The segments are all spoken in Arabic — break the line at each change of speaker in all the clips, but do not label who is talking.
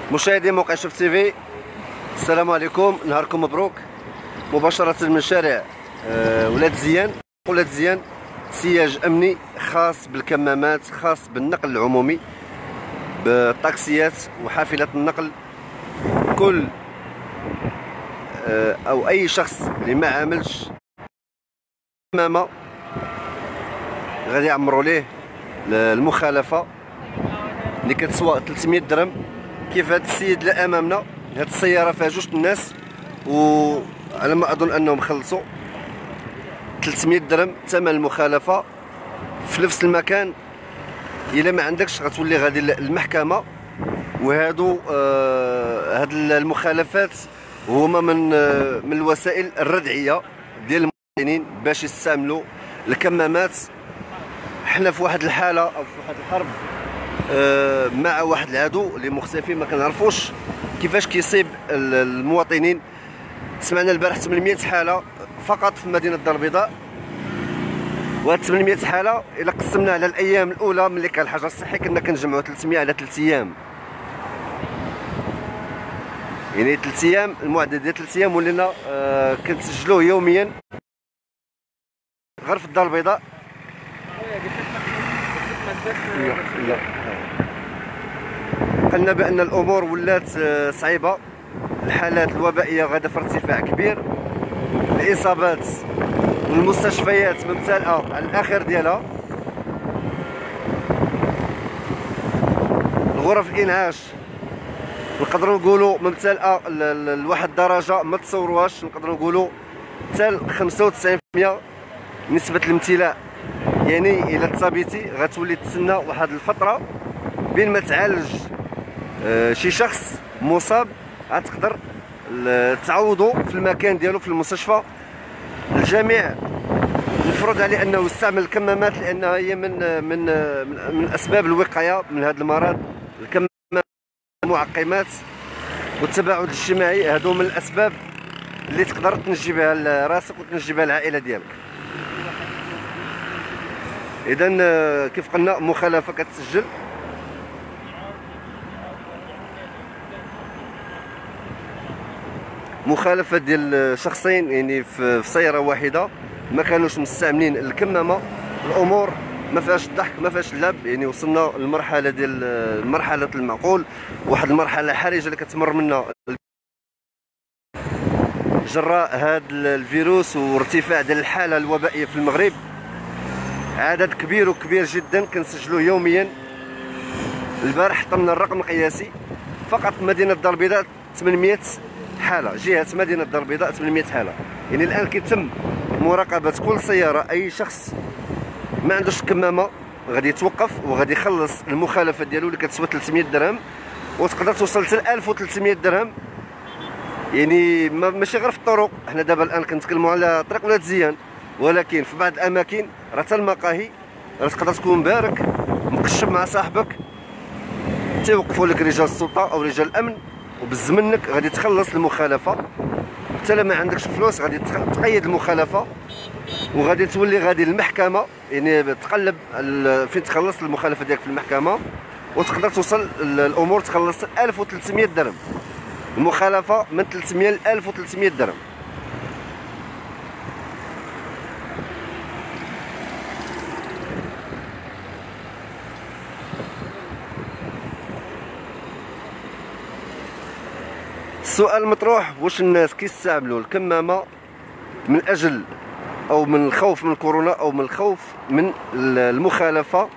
مشاهدي موقع شوف تيفي، السلام عليكم، نهاركم مبروك. مباشرة من شارع ولاد زيان سياج أمني خاص بالكمامات، خاص بالنقل العمومي بالطاكسيات وحافلة النقل. كل أو أي شخص اللي ما عاملش كمامة غادي يعمروا ليه المخالفة اللي كتسوى 300 درهم. كيف هذا السيد اللي امامنا، هذه السياره فيها جوج الناس وعلى ما اظن انهم خلصوا 300 درهم ثمن المخالفه في نفس المكان. الا ما عندكش غتولي غادي المحكمه. وهادو هاد المخالفات هما من الوسائل الردعيه ديال المواطنين باش يستعملوا الكمامات. حنا في واحد الحاله او في واحد الحرب مع واحد العدو اللي مختفي، ما كنعرفوش كيفاش كيصيب المواطنين. سمعنا البارح 800 حاله فقط في مدينه الدار البيضاء، وهاد 800 حاله الا قسمنا على الايام الاولى ملي كان الحجر الصحي كنا كنجمعوا 300 على 3 ايام، يعني 3 ايام. المعدل ديال 3 ايام ولينا كنسجلوه يوميا غير في الدار البيضاء. قلنا بان الامور ولات صعيبه، الحالات الوبائيه غاده في ارتفاع كبير، الاصابات والمستشفيات ممتلئه على الاخر ديالها، غرف الانعاش نقدروا نقولوا ممتلئه لواحد الدرجه ما تصوروهاش، نقدروا نقولوا حتى 95% نسبه الامتلاء. يعني الا تصابيتي غتولي تسنى واحد الفتره بين ما تعالج شي شخص مصاب، غتقدر تعوضو في المكان ديالو في المستشفى. الجميع المفروض عليه انه يستعمل الكمامات لانها هي من اسباب الوقايه من هذا المرض. الكمامات، المعقمات والتباعد الاجتماعي هادو من الاسباب اللي تقدر تنجي بها لراسك وتنجي بها العائله ديالك. اذا كيف قلنا مخالفه كتسجل، مخالفه ديال شخصين يعني في سياره واحده ما كانوش مستعملين الكمامه. الامور ما فيهاش الضحك، ما فيهاش اللعب، يعني وصلنا للمرحله ديال مرحله المعقول، واحد المرحله حرجه اللي كتمر منا جراء هذا الفيروس وارتفاع ديال الحاله الوبائيه في المغرب. عدد كبير جدا كنسجلوه يوميا. البارح حطمنا الرقم القياسي فقط مدينه الدار البيضاء 800 حاله، جهه مدينه الدار البيضاء 800 حاله. يعني الان كيتم مراقبه كل سياره، اي شخص ما عندوش كمامه غادي يتوقف وغادي يخلص المخالفه ديالو اللي كتسوى 300 درهم، وتقدر توصل حتى 1300 درهم. يعني ماشي غير في الطرق، حنا دابا الان كنتكلموا على طريق ولاد زيان، ولكن في بعض الاماكن راه حتى المقاهي راه تقدر تكون بارك مقشب مع صاحبك، تيوقفوا لك رجال السلطه او رجال الامن وبالزمنك غادي تخلص المخالفه. حتى لا ما عندكش فلوس غادي تقيد المخالفه وغادي تولي غادي للمحكمه، يعني تقلب فين تخلص المخالفه ديالك في المحكمه، وتقدر توصل الامور تخلص 1300 درهم. المخالفه من 300 ل 1300 درهم. السؤال المطروح، واش الناس كيستعملوا الكمامه من اجل او من الخوف من كورونا او من الخوف من المخالفه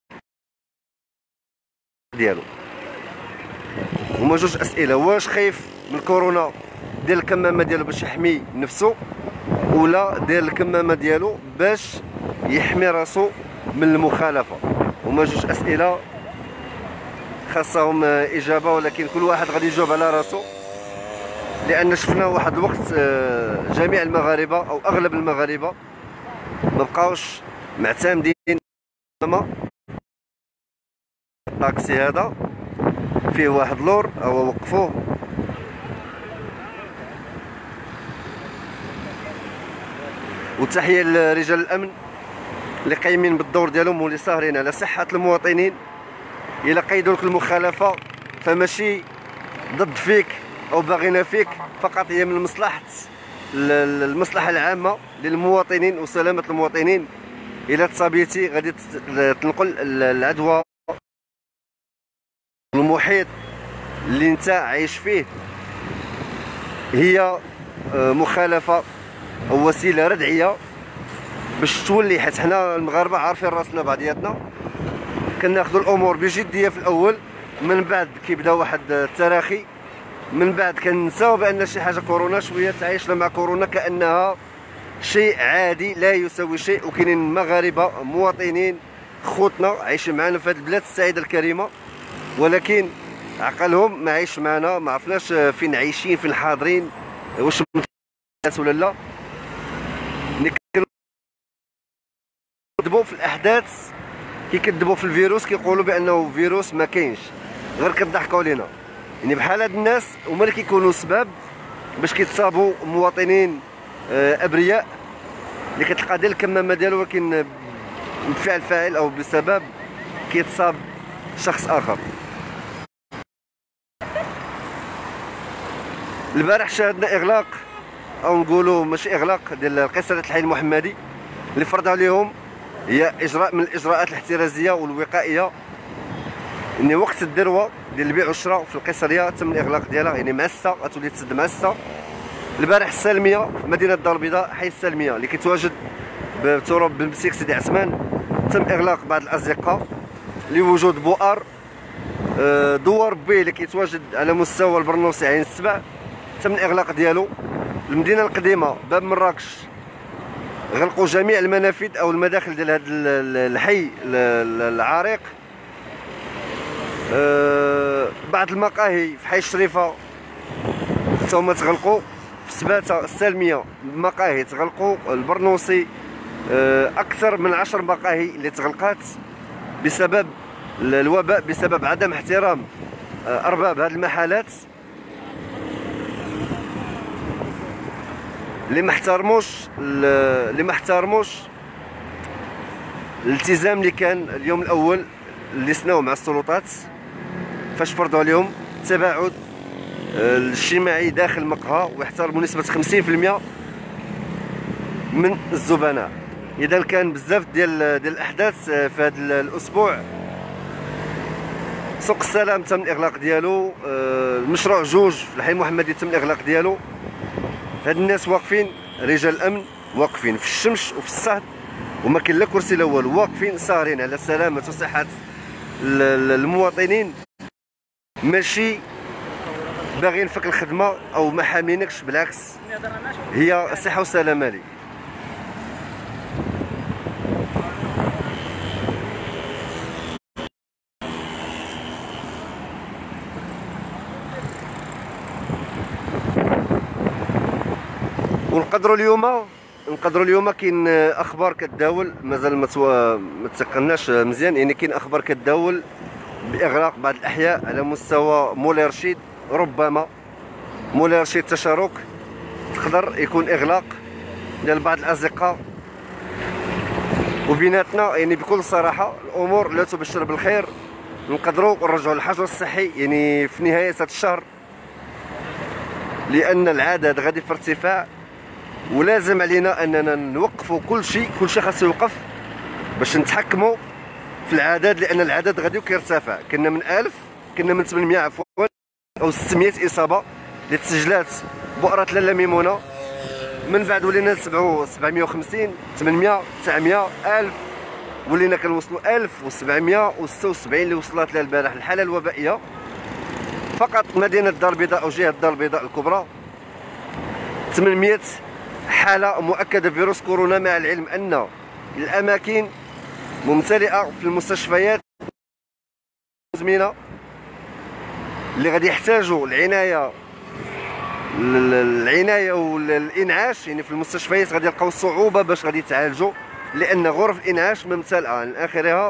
ديالو؟ هما جوج اسئله. واش خايف من كورونا ديال الكمامه ديالو باش يحمي نفسه، ولا ديال الكمامه ديالو باش يحمي راسو من المخالفه؟ هما جوج اسئله خاصهم اجابه، ولكن كل واحد غادي يجاوب على راسو. لان شفنا واحد الوقت جميع المغاربه او اغلب المغاربه ما بقاوش معتمدين. الطاكسي هذا فيه واحد لور او وقفوه، وتحيه لرجال الامن اللي قايمين بالدور ديالهم واللي ساهرين على صحه المواطنين. الا قيدوا لك المخالفه فماشي ضد فيك او باغينا فيك، فقط هي من مصلحه المصلحه العامه للمواطنين وسلامه المواطنين. الا تصابيتي غادي تنقل العدوى المحيط اللي انت عايش فيه. هي مخالفه او وسيله ردعيه باش تولي، حيت حنا المغاربه عارفين راسنا بعضياتنا، كناخذوا الامور بجديه في الاول، من بعد كيبدا واحد التراخي، من بعد كنساو بان شي حاجه كورونا، شويه تعايشنا مع كورونا كانها شيء عادي لا يساوي شيء. وكاينين مغاربه مواطنين خوتنا عايشين معنا في هذه البلاد السعيده الكريمه، ولكن عقلهم ما عايش معنا، ما عرفناش فين عايشين، فين حاضرين، واش الناس ولا لا. كيكذبوا في الاحداث، كيكذبوا في الفيروس، كيقولوا بانه فيروس ما كاينش، غير كضحكوا علينا. يعني بحال هاد الناس هما اللي كيكونوا سبب باش كيتصابوا مواطنين ابرياء اللي كتلقى ديال الكمامه ديالو، ولكن بفعل فاعل او بسبب كيتصاب شخص اخر. البارح شاهدنا اغلاق، او نقولوا ماشي اغلاق، ديال قيصريه الحي المحمدي، اللي فرضها لهم هي اجراء من الاجراءات الاحترازيه والوقائيه. يعني وقت الذروه ديال البيع والشراء في القيصريه تم الاغلاق ديالها، يعني معسه غتولي تسد معسه. البارح السالميه في مدينه الدار البيضاء، حي السالميه اللي كيتواجد بتراب بن بسيك سيدي عثمان، تم اغلاق بعض الازقه لوجود بؤر. دوار بي اللي كيتواجد على مستوى البرنوسي عين السبع تم الاغلاق ديالو. المدينه القديمه باب مراكش غلقوا جميع المنافذ او المداخل ديال هذا الحي العريق. بعض المقاهي في حي الشريفه هما تغلقوا، في سباته السالميه المقاهي تغلقوا، البرنوسي اكثر من 10 مقاهي اللي تغلقات بسبب الوباء، بسبب عدم احترام ارباب هذه المحلات اللي ما احترموش الالتزام اللي كان اليوم الاول اللي سناو مع السلطات، فاش فرضوا عليهم التباعد الاجتماعي داخل المقهى واحترموا نسبه 50% من الزبناء. اذا كان بزاف ديال الاحداث في هذا الاسبوع. سوق السلام تم الاغلاق ديالو، المشروع جوج في الحي المحمدي تم الاغلاق ديالو. هاد الناس واقفين، رجال الامن واقفين في الشمس وفي الصهد، وما كاين لا كرسي الاول، واقفين ساهرين على سلامه وصحه المواطنين، ماشي باغيين فك الخدمه او ما حامينكش، بالعكس هي صحه وسلامه لي. ونقدروا اليوم كاين اخبار كتداول، مازال ما تسقناش مزيان، يعني كاين اخبار كتداول باغلاق بعض الاحياء على مستوى مولاي رشيد. ربما مولاي رشيد تشارك تقدر يكون اغلاق ديال بعض الازقه. وبيناتنا يعني بكل صراحه الامور لا تبشر بالخير، نقدروا نرجعوا للحجر الصحي يعني في نهايه هذا الشهر، لان العدد غادي في ارتفاع، ولازم علينا اننا نوقفوا كل شيء خاصو يوقف باش نتحكموا في العدد، لان العدد غادي كيرتفع. كنا من 1000، كنا من 800 عفوا او 600 اصابه اللي تسجلات بؤره لاله ميمونه، من بعد ولينا نسمعوا 750 800 900 1000، ولينا كنوصلوا 1776 اللي وصلت لها البارح الحاله الوبائيه. فقط مدينه الدار البيضاء او جهه الدار البيضاء الكبرى 800 حاله مؤكده بفيروس كورونا، مع العلم ان الاماكن ممتلئه في المستشفيات مزمنه اللي غادي يحتاجوا العنايه والانعاش. يعني في المستشفيات غادي يلقاو صعوبه باش غادي يتعالجوا، لان غرف الانعاش ممتلئه من اخرها.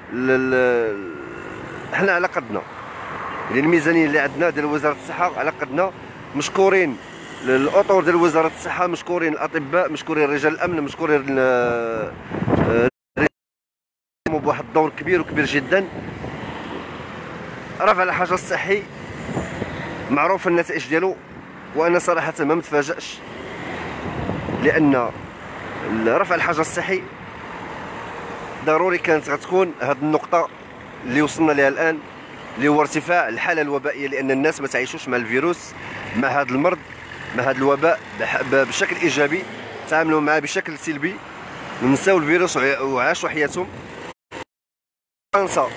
حنا على قدنا، يعني الميزانيه اللي عندنا ديال وزاره الصحه على قدنا. مشكورين الاطر ديال وزاره الصحه، مشكورين الاطباء، مشكورين رجال الامن، مشكورين بواحد الدور كبير وكبير جدا. رفع الحجر الصحي معروف النتائج ديالو. وانا صراحه ما متفاجئش، لان رفع الحجر الصحي ضروري كانت غتكون هذه النقطه اللي وصلنا لها الان، اللي هو ارتفاع الحاله الوبائيه، لان الناس ما تعيشوش مع الفيروس، مع هذا المرض، مع هذا الوباء بشكل ايجابي، تعاملوا معه بشكل سلبي، نساو الفيروس وعاشوا حياتهم. فرنسا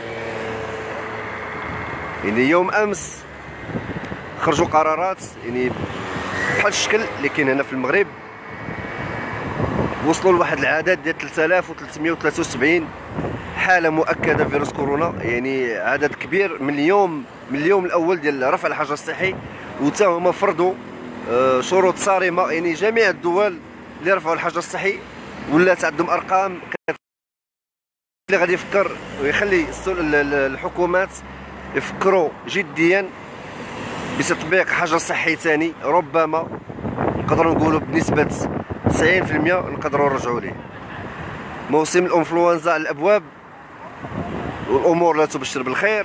يعني يوم امس خرجوا قرارات يعني بحال الشكل اللي كاين هنا في المغرب، وصلوا لواحد العدد ديال 3373 حاله مؤكده فيروس كورونا، يعني عدد كبير من اليوم الاول ديال رفع الحجر الصحي. وتا هما فرضوا شروط صارمه، يعني جميع الدول اللي رفعوا الحجر الصحي ولات عندهم ارقام اللي غادي يفكر ويخلي الحكومات يفكروا جديا بتطبيق حجر صحي ثاني. ربما نقدروا نقولوا بنسبه 90% نقدروا نرجعوا ليه. موسم الانفلونزا على الابواب والامور لا تبشر بالخير،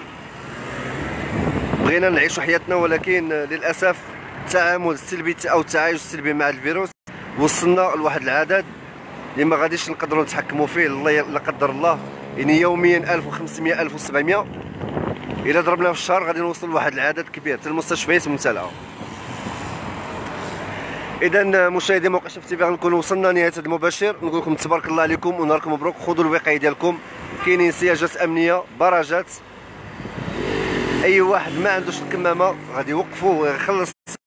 بغينا نعيشوا حياتنا، ولكن للاسف التعامل السلبي او التعايش السلبي مع الفيروس وصلنا لواحد العدد اللي ما غاديش نقدروا نتحكموا فيه. الله لا قدر الله، يعني يوميا 1500 1700 الا ضربنا في الشهر غادي نوصل لواحد العدد كبير حتى المستشفيات ممتلئه. اذا مشاهدي موقع شفت تي في غنكونوا وصلنا نهايه هذا المباشر. نقول لكم تبارك الله عليكم ونهاركم مبروك. خذوا الوقايه ديالكم، كاينين سياجات امنيه، براجات، اي واحد ما عندوش الكمامه غادي يوقفوه ويخلص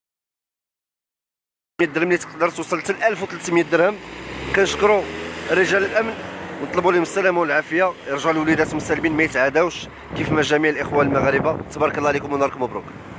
درهم اللي تقدر توصل حتى 1300 درهم. كنشكروا رجال الامن ونطلبوا لهم السلامه والعافيه، يرجعوا الوليدات مسالمين ما يتعاداوش كيف ما جميع الاخوه المغاربه. تبارك الله عليكم ونهاركم مبروك.